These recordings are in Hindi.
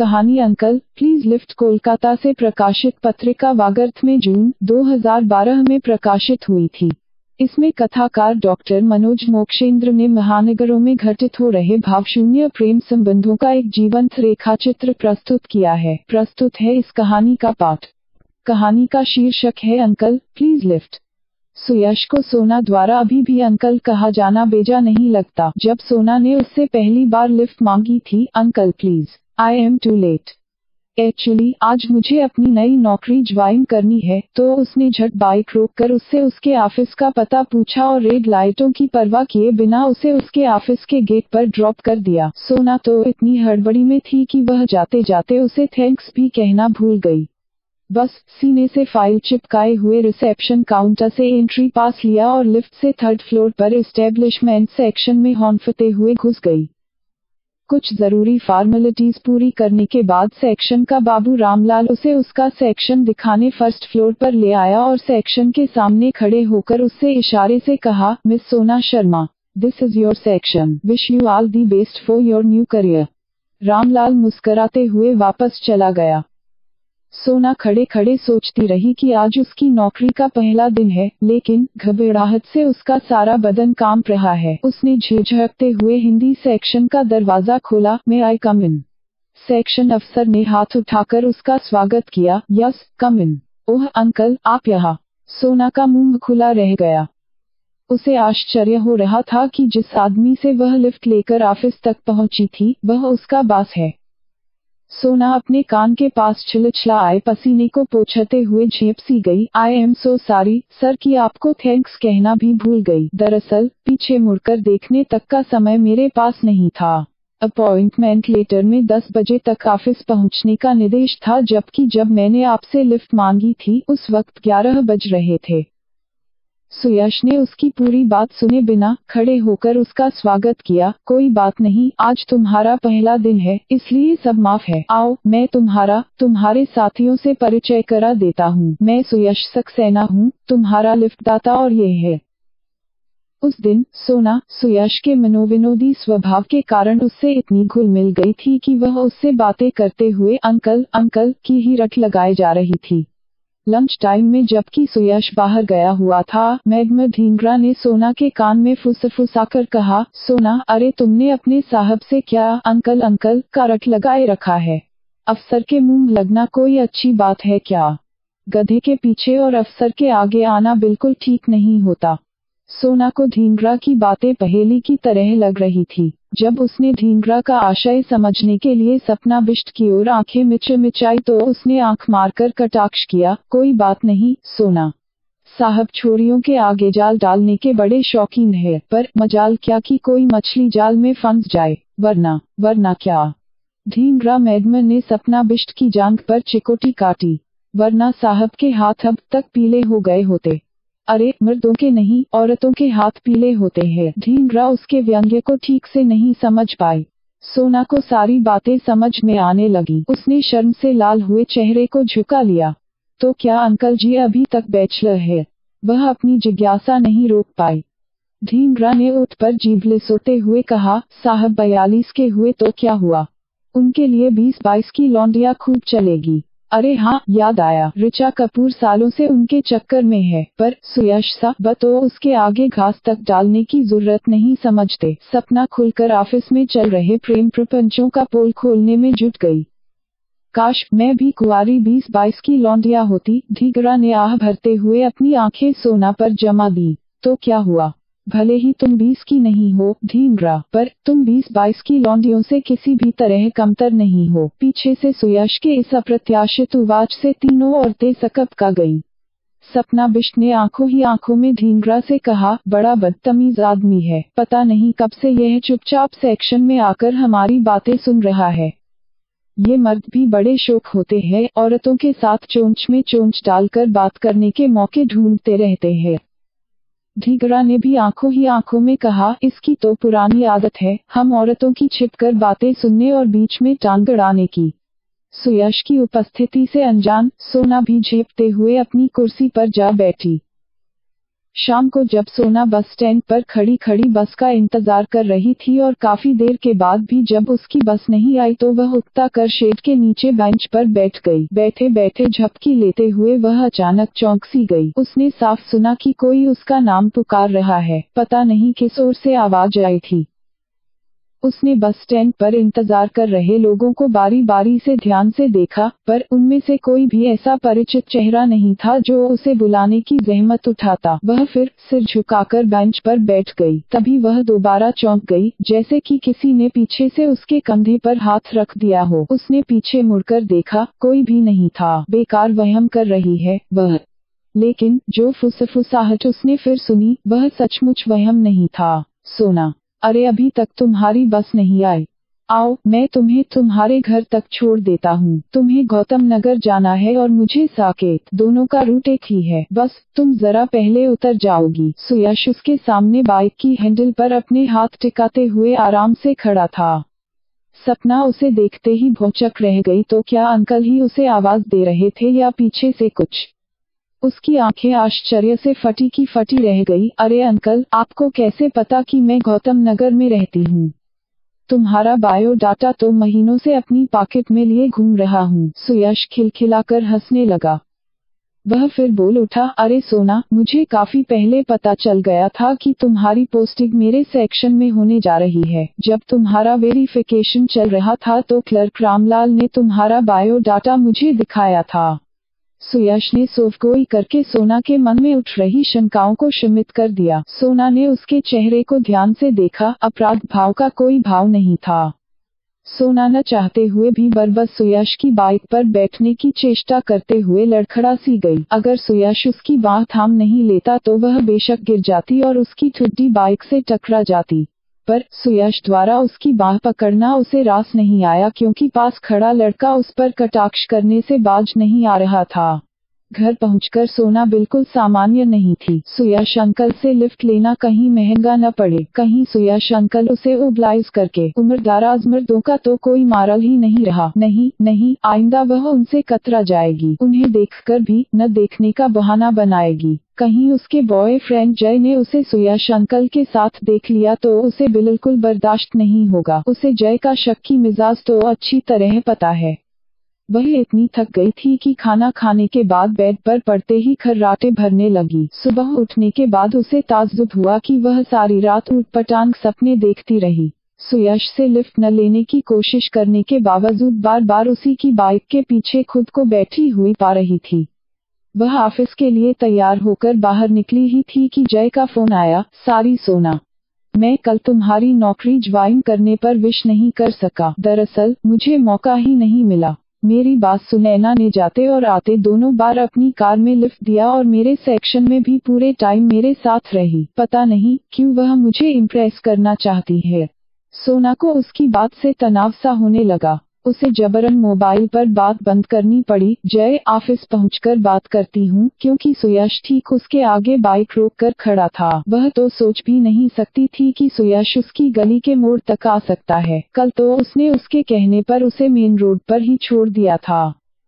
कहानी अंकल प्लीज लिफ्ट कोलकाता से प्रकाशित पत्रिका वागर्थ में जून 2012 में प्रकाशित हुई थी। इसमें कथाकार डॉक्टर मनोज मोक्षेंद्र ने महानगरों में घटित हो रहे भावशून्य प्रेम संबंधों का एक जीवंत रेखाचित्र प्रस्तुत किया है। प्रस्तुत है इस कहानी का पाठ। कहानी का शीर्षक है अंकल प्लीज लिफ्ट। सुयश को सोना द्वारा अभी भी अंकल कहा जाना बेजा नहीं लगता। जब सोना ने उससे पहली बार लिफ्ट मांगी थी, uncle please, I am too late, actually आज मुझे अपनी नई नौकरी ज्वाइन करनी है, तो उसने झट बाइक रोककर उससे उसके ऑफिस का पता पूछा और रेड लाइटों की परवाह किए बिना उसे उसके ऑफिस के गेट पर ड्रॉप कर दिया। सोना तो इतनी हड़बड़ी में थी कि वह जाते जाते उसे थैंक्स भी कहना भूल गई। बस सीने से फाइल चिपकाए हुए रिसेप्शन काउंटर से एंट्री पास लिया और लिफ्ट से थर्ड फ्लोर पर एस्टेब्लिशमेंट सेक्शन में हॉर्न हुए घुस गई। कुछ जरूरी फॉर्मेलिटीज पूरी करने के बाद सेक्शन का बाबू रामलाल उसे उसका सेक्शन दिखाने फर्स्ट फ्लोर पर ले आया और सेक्शन के सामने खड़े होकर उससे इशारे से कहा, miss Sona Sharma, this is your section, wish you all the best for your new career. Ramlal मुस्कराते हुए वापस चला गया। सोना खड़े खड़े सोचती रही कि आज उसकी नौकरी का पहला दिन है, लेकिन घबराहट से उसका सारा बदन कांप रहा है। उसने झिझकते हुए हिंदी सेक्शन का दरवाजा खोला। मे आई कम इन। सेक्शन अफसर ने हाथ उठाकर उसका स्वागत किया। यस कम इन। ओह अंकल आप यहाँ। सोना का मुंह खुला रह गया। उसे आश्चर्य हो रहा था कि जिस आदमी से वह लिफ्ट लेकर ऑफिस तक पहुंची थी, वह उसका बॉस है। सोना अपने कान के पास छिलछलाए पसीने को पोंछते हुए झेप सी गई। I am so sorry sir कि आपको थैंक्स कहना भी भूल गई। दरअसल पीछे मुड़कर देखने तक का समय मेरे पास नहीं था। अपॉइंटमेंट लेटर में 10 बजे तक ऑफिस पहुंचने का निर्देश था, जबकि जब मैंने आपसे लिफ्ट मांगी थी उस वक्त 11 बज रहे थे। सुयश ने उसकी पूरी बात सुने बिना खड़े होकर उसका स्वागत किया। कोई बात नहीं, आज तुम्हारा पहला दिन है, इसलिए सब माफ है। आओ मैं तुम्हारे साथियों से परिचय करा देता हूँ। मैं सुयश सक्सेना हूँ, तुम्हारा लिफ्टदाता, और ये है। उस दिन सोना सुयश के मनोविनोदी स्वभाव के कारण उससे इतनी घुल मिल गई थी कि वह उससे बातें करते हुए अंकल अंकल की ही रट लगाए जा रही थी। लंच टाइम में जबकि सुयश बाहर गया हुआ था, मैडम ढींगरा ने सोना के कान में फुसफुसाकर कहा, सोना अरे तुमने अपने साहब से क्या अंकल अंकल का रट लगाए रखा है? अफसर के मुंह लगना कोई अच्छी बात है क्या? गधे के पीछे और अफसर के आगे आना बिल्कुल ठीक नहीं होता। सोना को ढींगरा की बातें पहेली की तरह लग रही थी। जब उसने ढींगरा का आशय समझने के लिए सपना बिष्ट की ओर आंखें मिचाई तो उसने आंख मारकर कटाक्ष किया, कोई बात नहीं सोना साहब छोरियों के आगे जाल डालने के बड़े शौकीन है, पर मजाल क्या कि कोई मछली जाल में फंस जाए, वरना क्या? ढींगरा मैडम ने सपना बिष्ट की जांघ पर चिकोटी काटी। वरना साहब के हाथ अब तक पीले हो गए होते। अरे मर्दों के नहीं, औरतों के हाथ पीले होते हैं। ढींगरा उसके व्यंग्य को ठीक से नहीं समझ पाई। सोना को सारी बातें समझ में आने लगी। उसने शर्म से लाल हुए चेहरे को झुका लिया। तो क्या अंकल जी अभी तक बैचलर है? वह अपनी जिज्ञासा नहीं रोक पाई। ढींगरा ने ओठ पर जीभ लिसोते हुए कहा, साहब 42 के हुए तो क्या हुआ? उनके लिए 20-22 की लौंडिया खूब चलेगी। अरे हाँ याद आया, ऋचा कपूर सालों से उनके चक्कर में है, पर सुयश साहब तो उसके आगे घास तक डालने की जरूरत नहीं समझते। सपना खुलकर ऑफिस में चल रहे प्रेम प्रपंचों का पोल खोलने में जुट गई। काश मैं भी कुंवारी 20-22 की लौंडिया होती। ढींगरा ने आह भरते हुए अपनी आंखें सोना पर जमा दी। तो क्या हुआ? भले ही तुम 20 की नहीं हो ढींगरा, पर तुम 20-22 की लौंडियों से किसी भी तरह कमतर नहीं हो। पीछे से सुयश के इस अप्रत्याशित उवाच से तीनों औरतें सकपका गईं। सपना बिष्ट ने आंखों ही आंखों में ढींगरा से कहा, बड़ा बदतमीज आदमी है, पता नहीं कब से यह चुपचाप सेक्शन में आकर हमारी बातें सुन रहा है। ये मर्द भी बड़े शौक होते हैं, औरतों के साथ चोंच में चोंच डालकर बात करने के मौके ढूंढते रहते हैं। ढींगरा ने भी आंखों ही आंखों में कहा, इसकी तो पुरानी आदत है, हम औरतों की छिपकर बातें सुनने और बीच में टांग अड़ाने की। सुयश की उपस्थिति से अनजान सोना भी झेपते हुए अपनी कुर्सी पर जा बैठी। शाम को जब सोना बस स्टैंड पर खड़ी खड़ी बस का इंतजार कर रही थी और काफी देर के बाद भी जब उसकी बस नहीं आई तो वह उकता कर शेड के नीचे बेंच पर बैठ गई। बैठे बैठे झपकी लेते हुए वह अचानक चौंक सी गई। उसने साफ सुना कि कोई उसका नाम पुकार रहा है। पता नहीं किस ओर से आवाज आई थी। उसने बस स्टैंड पर इंतजार कर रहे लोगों को बारी बारी से ध्यान से देखा, पर उनमें से कोई भी ऐसा परिचित चेहरा नहीं था जो उसे बुलाने की जहमत उठाता। वह फिर सिर झुकाकर बेंच पर बैठ गई। तभी वह दोबारा चौंक गई, जैसे कि किसी ने पीछे से उसके कंधे पर हाथ रख दिया हो। उसने पीछे मुड़कर देखा, कोई भी नहीं था। बेकार वहम कर रही है वह। लेकिन जो फुसफुसाहट उसने फिर सुनी वह सचमुच वहम नहीं था। सोना, अरे अभी तक तुम्हारी बस नहीं आई। आओ, मैं तुम्हें तुम्हारे घर तक छोड़ देता हूँ। तुम्हें गौतम नगर जाना है और मुझे साकेत, दोनों का रूट एक ही है। बस तुम जरा पहले उतर जाओगी। सुयश उसके सामने बाइक की हैंडल पर अपने हाथ टिकाते हुए आराम से खड़ा था। सपना उसे देखते ही भौचक रह गई। तो क्या अंकल ही उसे आवाज दे रहे थे या पीछे से कुछ? उसकी आंखें आश्चर्य से फटी की फटी रह गई। अरे अंकल, आपको कैसे पता कि मैं गौतम नगर में रहती हूँ? तुम्हारा बायोडाटा तो महीनों से अपनी पॉकेट में लिए घूम रहा हूँ। सुयश खिलखिलाकर हंसने लगा। वह फिर बोल उठा, अरे सोना, मुझे काफी पहले पता चल गया था कि तुम्हारी पोस्टिंग मेरे सेक्शन में होने जा रही है। जब तुम्हारा वेरिफिकेशन चल रहा था तो क्लर्क रामलाल ने तुम्हारा बायोडाटा मुझे दिखाया था। सुयश ने सोफगोई करके सोना के मन में उठ रही शंकाओं को शमित कर दिया। सोना ने उसके चेहरे को ध्यान से देखा। अपराध भाव का कोई भाव नहीं था। सोना न चाहते हुए भी बरबस सुयश की बाइक पर बैठने की चेष्टा करते हुए लड़खड़ा सी गई। अगर सुयश उसकी बाह थाम नहीं लेता तो वह बेशक गिर जाती और उसकी ठुड्डी बाइक से टकरा जाती। पर सुयश द्वारा उसकी बाह पकड़ना उसे रास नहीं आया, क्योंकि पास खड़ा लड़का उस पर कटाक्ष करने से बाज नहीं आ रहा था। घर पहुंचकर सोना बिल्कुल सामान्य नहीं थी। सुयश अंकल से लिफ्ट लेना कहीं महंगा न पड़े, कहीं सुयश अंकल उसे ओब्लाइज करके। उम्रदराज मर्दों का तो कोई मारल ही नहीं रहा। नहीं नहीं, आइंदा वह उनसे कतरा जाएगी। उन्हें देखकर भी न देखने का बहाना बनाएगी। कहीं उसके बॉयफ्रेंड जय ने उसे सुयश अंकल के साथ देख लिया तो उसे बिल्कुल बर्दाश्त नहीं होगा। उसे जय का शक्की मिजाज तो अच्छी तरह पता है। वह इतनी थक गई थी कि खाना खाने के बाद बेड पर पड़ते ही खर्राटे भरने लगी। सुबह उठने के बाद उसे ताज्जुब हुआ कि वह सारी रात ऊटपटांग सपने देखती रही। सुयश से लिफ्ट न लेने की कोशिश करने के बावजूद बार बार उसी की बाइक के पीछे खुद को बैठी हुई पा रही थी। वह ऑफिस के लिए तैयार होकर बाहर निकली ही थी कि जय का फोन आया। सारी सोना, मैं कल तुम्हारी नौकरी ज्वाइन करने पर विश नहीं कर सका। दरअसल मुझे मौका ही नहीं मिला। मेरी बात सुनैना ने जाते और आते दोनों बार अपनी कार में लिफ्ट दिया और मेरे सेक्शन में भी पूरे टाइम मेरे साथ रही। पता नहीं क्यों वह मुझे इम्प्रेस करना चाहती है। सोना को उसकी बात से तनाव सा होने लगा। उसे जबरन मोबाइल पर बात बंद करनी पड़ी। जय, ऑफिस पहुंचकर बात करती हूँ, क्योंकि सुयश ठीक उसके आगे बाइक रोक कर खड़ा था। वह तो सोच भी नहीं सकती थी कि सुयश उसकी गली के मोड़ तक आ सकता है। कल तो उसने उसके कहने पर उसे मेन रोड पर ही छोड़ दिया था।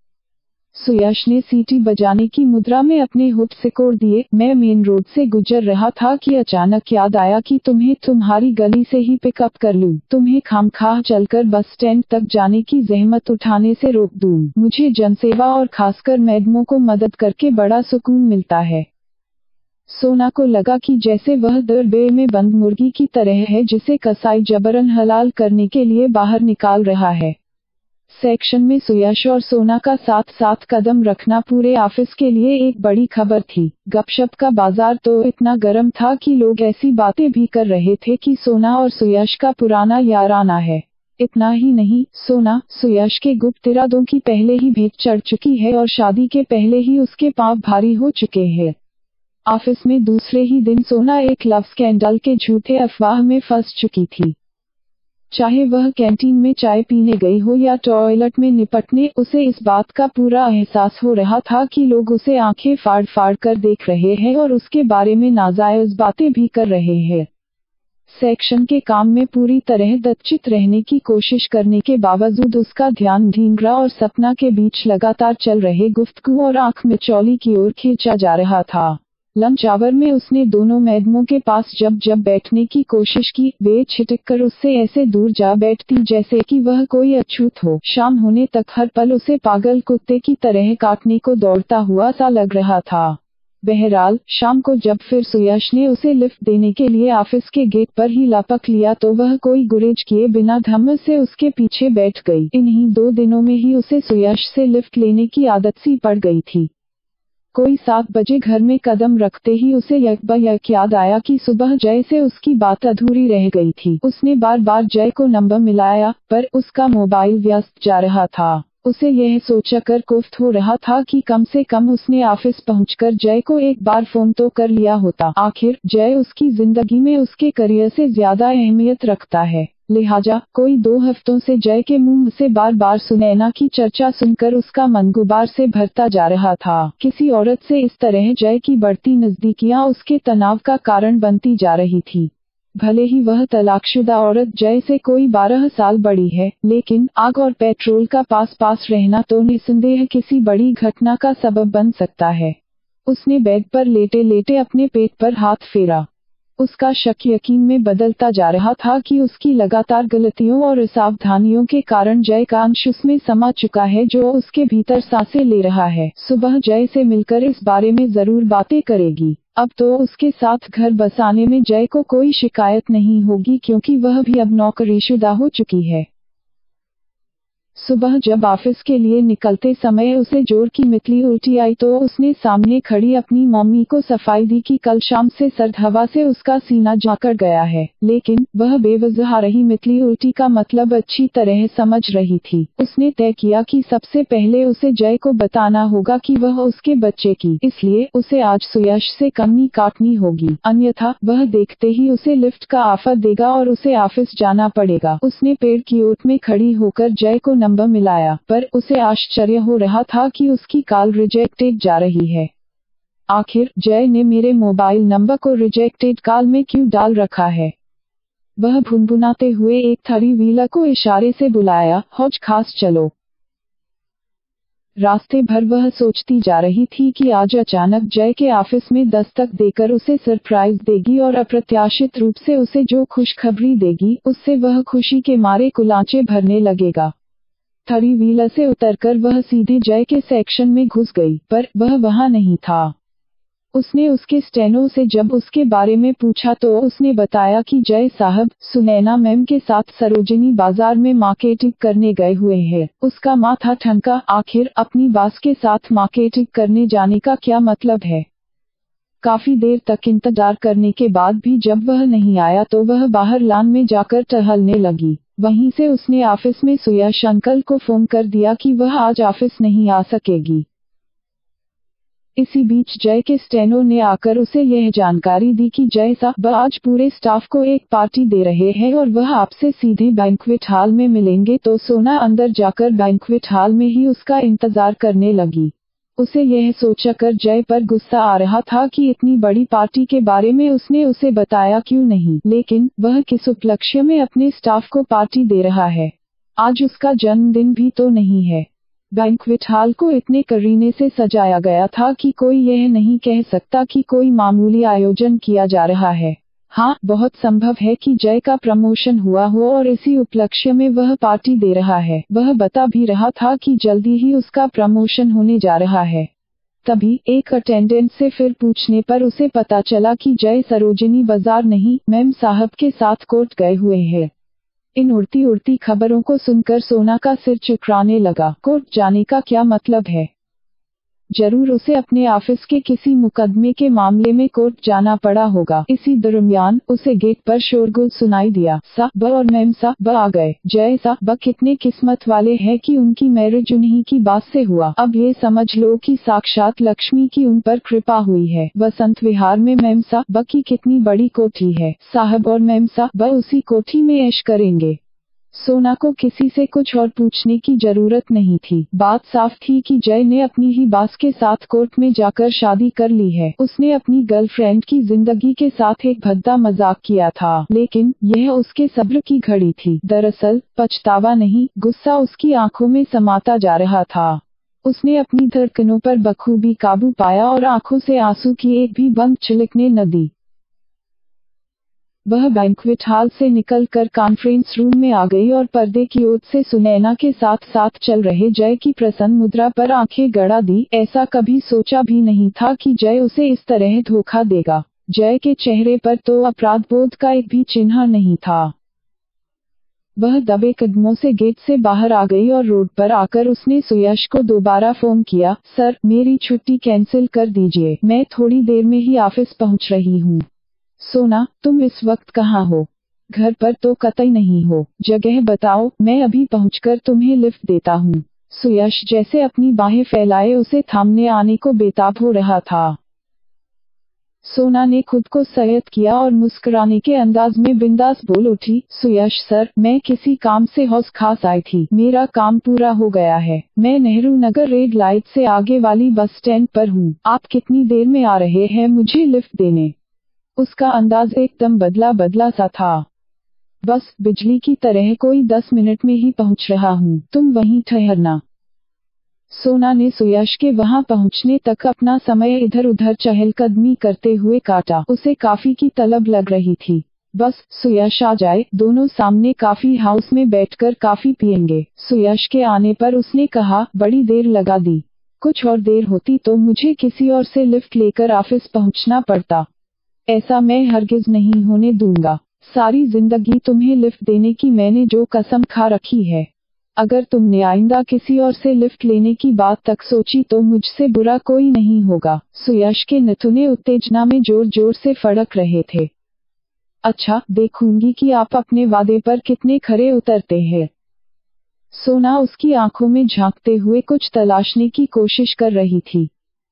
सुयश ने सीटी बजाने की मुद्रा में अपने होठ सिकोड़ दिए। मैं मेन रोड से गुजर रहा था कि अचानक याद आया कि तुम्हें तुम्हारी गली से ही पिकअप कर लूं। तुम्हें खामखाह चलकर बस स्टैंड तक जाने की जहमत उठाने से रोक दूं। मुझे जनसेवा और खासकर मैडमों को मदद करके बड़ा सुकून मिलता है। सोना को लगा कि जैसे वह दरबे में बंद मुर्गी की तरह है जिसे कसाई जबरन हलाल करने के लिए बाहर निकाल रहा है। सेक्शन में सुयश और सोना का साथ साथ कदम रखना पूरे ऑफिस के लिए एक बड़ी खबर थी। गपशप का बाजार तो इतना गर्म था कि लोग ऐसी बातें भी कर रहे थे कि सोना और सुयश का पुराना याराना है। इतना ही नहीं, सोना सुयश के गुप्त इरादों की पहले ही भेंट चढ़ चुकी है और शादी के पहले ही उसके पांव भारी हो चुके हैं। ऑफिस में दूसरे ही दिन सोना एक लव स्कैंडल के झूठे अफवाह में फंस चुकी थी। चाहे वह कैंटीन में चाय पीने गई हो या टॉयलेट में निपटने, उसे इस बात का पूरा एहसास हो रहा था कि लोग उसे आंखें फाड़ फाड़ कर देख रहे हैं और उसके बारे में नाजायज बातें भी कर रहे हैं। सेक्शन के काम में पूरी तरह दत्चित रहने की कोशिश करने के बावजूद उसका ध्यान ढींगरा और सपना के बीच लगातार चल रहे गुफ्तगू और आंख मिचौली की ओर खींचा जा रहा था। लंच आवर में उसने दोनों मैडमों के पास जब जब बैठने की कोशिश की, वे छिटककर उससे ऐसे दूर जा बैठती जैसे कि वह कोई अछूत हो। शाम होने तक हर पल उसे पागल कुत्ते की तरह काटने को दौड़ता हुआ सा लग रहा था। बहरहाल, शाम को जब फिर सुयश ने उसे लिफ्ट देने के लिए ऑफिस के गेट पर ही लापक लिया तो वह कोई गुरेज किए बिना धम्म से उसके पीछे बैठ गई। इन्हीं 2 दिनों में ही उसे सुयश से लिफ्ट लेने की आदत सी पड़ गई थी। कोई 7 बजे घर में कदम रखते ही उसे यकबायक याद आया कि सुबह जय से उसकी बात अधूरी रह गई थी। उसने बार बार जय को नंबर मिलाया, पर उसका मोबाइल व्यस्त जा रहा था। उसे यह सोचकर कोफ्त हो रहा था कि कम से कम उसने ऑफिस पहुंचकर जय को एक बार फोन तो कर लिया होता। आखिर जय उसकी जिंदगी में उसके करियर से ज्यादा अहमियत रखता है। लिहाजा कोई 2 हफ्तों से जय के मुंह से बार बार सुनैना की चर्चा सुनकर उसका मन गुबार से भरता जा रहा था। किसी औरत से इस तरह जय की बढ़ती नजदीकियां उसके तनाव का कारण बनती जा रही थी। भले ही वह तलाकशुदा औरत जय से कोई 12 साल बड़ी है, लेकिन आग और पेट्रोल का पास पास रहना तो निसंदेह किसी बड़ी घटना का सबब बन सकता है। उसने बेड पर लेटे लेटे अपने पेट पर हाथ फेरा। उसका शक यकीन में बदलता जा रहा था कि उसकी लगातार गलतियों और असावधानियों के कारण जय का अंश उसमें समा चुका है जो उसके भीतर सांसें ले रहा है। सुबह जय से मिलकर इस बारे में जरूर बातें करेगी। अब तो उसके साथ घर बसाने में जय को कोई शिकायत नहीं होगी क्योंकि वह भी अब नौकरीशुदा हो चुकी है। सुबह जब ऑफिस के लिए निकलते समय उसे जोर की मितली उल्टी आई तो उसने सामने खड़ी अपनी मम्मी को सफाई दी कि कल शाम से सर्द हवा से उसका सीना जाकर गया है, लेकिन वह बेवजह आ रही मितली उल्टी का मतलब अच्छी तरह समझ रही थी। उसने तय किया कि सबसे पहले उसे जय को बताना होगा कि वह उसके बच्चे की, इसलिए उसे आज सुयश से कमी काटनी होगी, अन्यथा वह देखते ही उसे लिफ्ट का ऑफर देगा और उसे ऑफिस जाना पड़ेगा। उसने पेड़ की ओट में खड़ी होकर जय को नंबर मिलाया, पर उसे आश्चर्य हो रहा था कि उसकी कॉल रिजेक्टेड जा रही है। आखिर जय ने मेरे मोबाइल नंबर को रिजेक्टेड कॉल में क्यों डाल रखा है? वह भुनभुनाते हुए एक 3 व्हीलर को इशारे से बुलाया, हौज खास चलो। रास्ते भर वह सोचती जा रही थी कि आज अचानक जय के ऑफिस में दस्तक देकर उसे सरप्राइज देगी और अप्रत्याशित रूप से उसे जो खुशखबरी देगी उससे वह खुशी के मारे कुलांचे भरने लगेगा। 3 व्हीलर से उतरकर वह सीधे जय के सेक्शन में घुस गई, पर वह वहां नहीं था। उसने उसके स्टेनो से जब उसके बारे में पूछा तो उसने बताया कि जय साहब सुनैना मैम के साथ सरोजिनी बाजार में मार्केटिंग करने गए हुए हैं। उसका माथा ठनका, आखिर अपनी बास के साथ मार्केटिंग करने जाने का क्या मतलब है? काफी देर तक इंतजार करने के बाद भी जब वह नहीं आया तो वह बाहर लॉन में जाकर टहलने लगी। वहीं से उसने ऑफिस में सुयश अंकल को फोन कर दिया कि वह आज ऑफिस नहीं आ सकेगी। इसी बीच जय के स्टेनो ने आकर उसे यह जानकारी दी कि जय साहब आज पूरे स्टाफ को एक पार्टी दे रहे हैं और वह आपसे सीधे बैंक्वेट हॉल में मिलेंगे। तो सोना अंदर जाकर बैंक्वेट हॉल में ही उसका इंतजार करने लगी। उसे यह सोचकर जय पर गुस्सा आ रहा था कि इतनी बड़ी पार्टी के बारे में उसने उसे बताया क्यों नहीं, लेकिन वह किस उपलक्ष्य में अपने स्टाफ को पार्टी दे रहा है? आज उसका जन्मदिन भी तो नहीं है। बैंक्वेट हॉल को इतने करीने से सजाया गया था कि कोई यह नहीं कह सकता कि कोई मामूली आयोजन किया जा रहा है। हाँ, बहुत संभव है कि जय का प्रमोशन हुआ हो और इसी उपलक्ष्य में वह पार्टी दे रहा है। वह बता भी रहा था कि जल्दी ही उसका प्रमोशन होने जा रहा है। तभी एक अटेंडेंट से फिर पूछने पर उसे पता चला कि जय सरोजिनी बाजार नहीं, मैम साहब के साथ कोर्ट गए हुए हैं। इन उड़ती उड़ती खबरों को सुनकर सोना का सिर चुकराने लगा। कोर्ट जाने का क्या मतलब है? जरूर उसे अपने ऑफिस के किसी मुकदमे के मामले में कोर्ट जाना पड़ा होगा। इसी दरमियान उसे गेट पर शोरगुल सुनाई दिया। साहब और मैम साहब आ गए। जय साहब कितने किस्मत वाले हैं कि उनकी मैरिज उन्हीं की बात से हुआ। अब ये समझ लो कि साक्षात लक्ष्मी की उन पर कृपा हुई है। वसंत विहार में मैम साहब की कितनी बड़ी कोठी है। साहब और मैम साहब उसी कोठी में ऐश करेंगे। सोना को किसी से कुछ और पूछने की जरूरत नहीं थी। बात साफ थी कि जय ने अपनी ही बास के साथ कोर्ट में जाकर शादी कर ली है। उसने अपनी गर्लफ्रेंड की जिंदगी के साथ एक भद्दा मजाक किया था, लेकिन यह उसके सब्र की घड़ी थी। दरअसल पछतावा नहीं, गुस्सा उसकी आंखों में समाता जा रहा था। उसने अपनी धड़कनों पर बखूबी काबू पाया और आंखों से आंसू की एक भी बूंद छलकने न दी। वह बैंक्वेट हॉल से निकलकर कॉन्फ्रेंस रूम में आ गई और पर्दे की ओर से सुनैना के साथ साथ चल रहे जय की प्रसन्न मुद्रा पर आंखें गड़ा दी। ऐसा कभी सोचा भी नहीं था कि जय उसे इस तरह धोखा देगा। जय के चेहरे पर तो अपराधबोध का एक भी चिन्ह नहीं था। वह दबे कदमों से गेट से बाहर आ गई और रोड पर आकर उसने सुयश को दोबारा फोन किया। सर, मेरी छुट्टी कैंसिल कर दीजिए, मैं थोड़ी देर में ही ऑफिस पहुंच रही हूं। सोना, तुम इस वक्त कहाँ हो? घर पर तो कतई नहीं हो। जगह बताओ, मैं अभी पहुंचकर तुम्हें लिफ्ट देता हूँ। सुयश जैसे अपनी बाहें फैलाए उसे थामने आने को बेताब हो रहा था। सोना ने खुद को संयत किया और मुस्कुराने के अंदाज में बिंदास बोल उठी। सुयश सर, मैं किसी काम से हौस खास आई थी। मेरा काम पूरा हो गया है। मैं नेहरू नगर रेड लाइट से आगे वाली बस स्टैंड पर हूँ। आप कितनी देर में आ रहे हैं मुझे लिफ्ट देने? उसका अंदाज एकदम बदला बदला सा था। बस बिजली की तरह कोई 10 मिनट में ही पहुंच रहा हूं, तुम वहीं ठहरना। सोना ने सुयश के वहां पहुंचने तक अपना समय इधर उधर चहलकदमी करते हुए काटा। उसे कॉफी की तलब लग रही थी। बस सुयश आ जाए, दोनों सामने कॉफी हाउस में बैठकर कॉफी पिएंगे। सुयश के आने पर उसने कहा, बड़ी देर लगा दी। कुछ और देर होती तो मुझे किसी और से लिफ्ट लेकर ऑफिस पहुंचना पड़ता। ऐसा मैं हरगिज नहीं होने दूंगा। सारी जिंदगी तुम्हें लिफ्ट देने की मैंने जो कसम खा रखी है, अगर तुमने आइंदा किसी और से लिफ्ट लेने की बात तक सोची तो मुझसे बुरा कोई नहीं होगा। सुयश के नथुने उत्तेजना में जोर जोर से फड़क रहे थे। अच्छा, देखूंगी कि आप अपने वादे पर कितने खरे उतरते हैं। सोना उसकी आंखों में झांकते हुए कुछ तलाशने की कोशिश कर रही थी।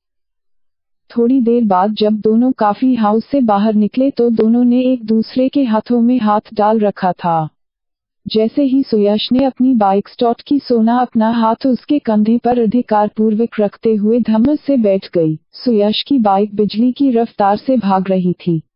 थोड़ी देर बाद जब दोनों कॉफी हाउस से बाहर निकले तो दोनों ने एक दूसरे के हाथों में हाथ डाल रखा था। जैसे ही सुयश ने अपनी बाइक स्टार्ट की, सोना अपना हाथ उसके कंधे पर अधिकारपूर्वक रखते हुए धम्म से बैठ गई। सुयश की बाइक बिजली की रफ्तार से भाग रही थी।